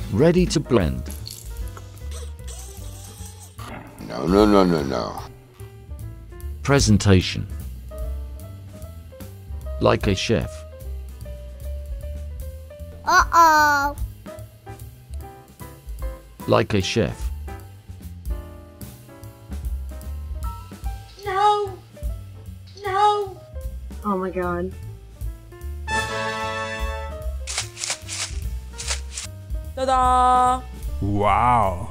Ready to blend. No, no, no, no, no. Presentation. Like a chef. Uh-oh. Like a chef. No. No. Oh my god. Ta-da! Wow.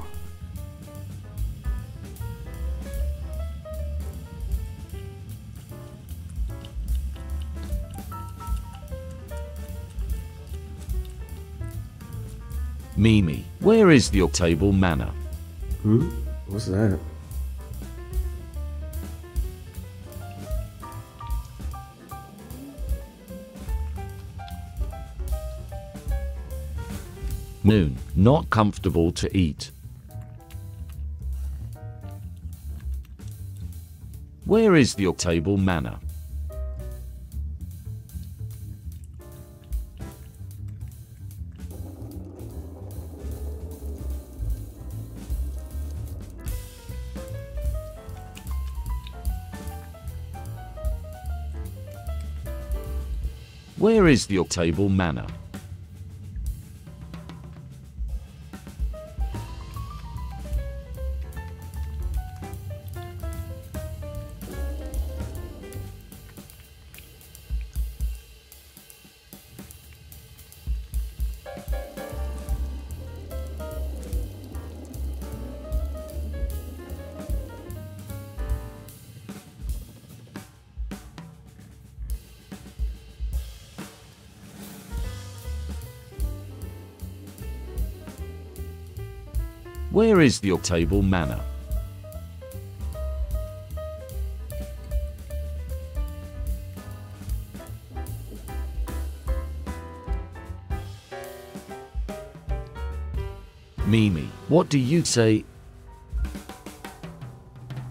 Mimi, where is your table manner? What's that? Noon, not comfortable to eat. Where is your table manner? Where is your table manner? Where is your table manner? Mimi, what do you say